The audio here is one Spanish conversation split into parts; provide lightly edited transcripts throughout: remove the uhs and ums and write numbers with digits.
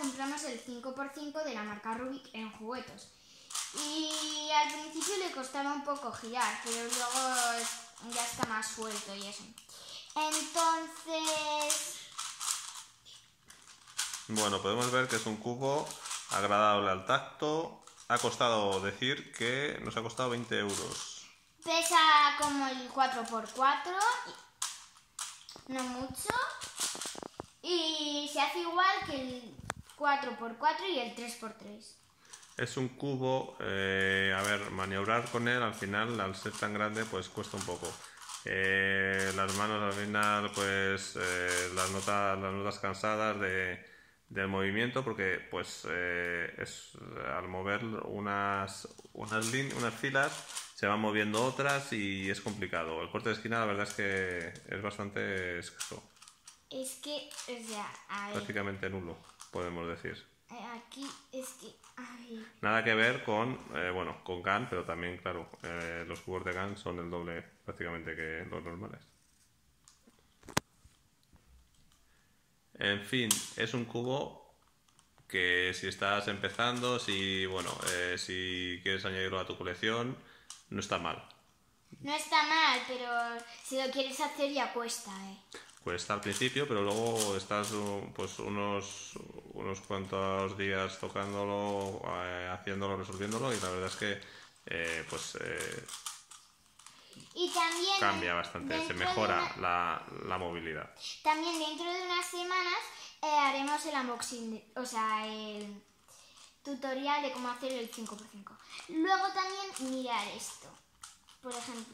compramos el 5x5 de la marca Rubik en juguetos. Y al principio le costaba un poco girar, pero luego ya está más suelto y eso. Entonces... Bueno, podemos ver que es un cubo agradable al tacto. Ha costado decir que nos ha costado 20 euros. Pesa como el 4x4, no mucho. Y se hace igual que el 4x4 y el 3x3. Es un cubo, a ver, maniobrar con él al final, al ser tan grande, pues cuesta un poco. Las manos al final, pues las notas cansadas del movimiento, porque pues al mover unas filas se van moviendo otras y es complicado. El corte de esquina la verdad es que es bastante escaso. Es que, o sea, a ver, Prácticamente nulo, podemos decir. aquí es que... Ay. Nada que ver con, bueno, con GAN, pero también, claro, los cubos de GAN son el doble prácticamente que los normales. En fin, es un cubo que si estás empezando, si, bueno, si quieres añadirlo a tu colección, no está mal. No está mal, pero si lo quieres hacer ya cuesta, Cuesta al principio, pero luego estás pues unos cuantos días tocándolo, haciéndolo, resolviéndolo, y la verdad es que Y también cambia bastante, se mejora la movilidad. También dentro de unas semanas haremos el unboxing, o sea, el tutorial de cómo hacer el 5x5. Luego también mirar esto. Por ejemplo,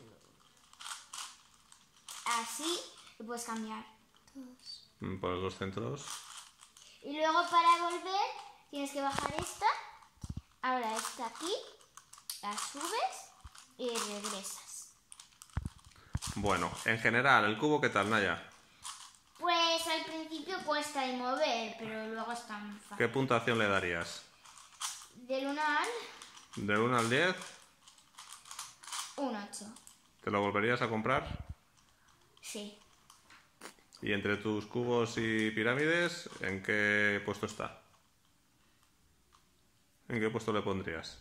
así lo puedes cambiar todos. Por los dos centros. Y luego para volver tienes que bajar esta. Ahora esta aquí, la subes y regresas. Bueno, en general, ¿el cubo qué tal, Naya? Pues al principio cuesta de mover, pero luego está muy fácil. ¿Qué puntuación le darías? Del 1 al... ¿Del 1 al 10? Un 8. ¿Te lo volverías a comprar? Sí. ¿Y entre tus cubos y pirámides, en qué puesto está? ¿En qué puesto le pondrías?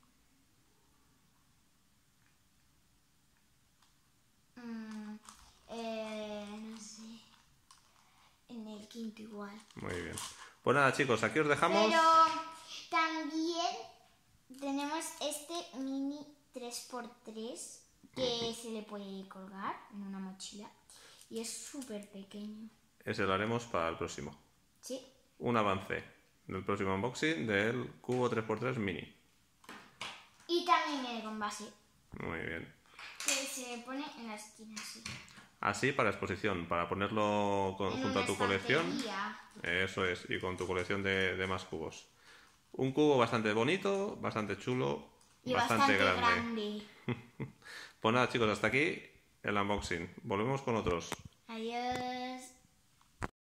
No sé. En el quinto igual. Muy bien. Pues nada, chicos, aquí os dejamos. Pero también tenemos este mini 3x3 que se le puede colgar en una mochila. Y es súper pequeño. Ese lo haremos para el próximo. Sí. Un avance del próximo unboxing del cubo 3x3 mini. Y también viene con base. Muy bien. Que se pone en la esquina así. Así para exposición, para ponerlo junto a tu colección. Estantería. Eso es, y con tu colección de más cubos. Un cubo bastante bonito, bastante chulo, Y bastante grande. Pues nada, chicos, hasta aquí el unboxing. Volvemos con otros. Adiós.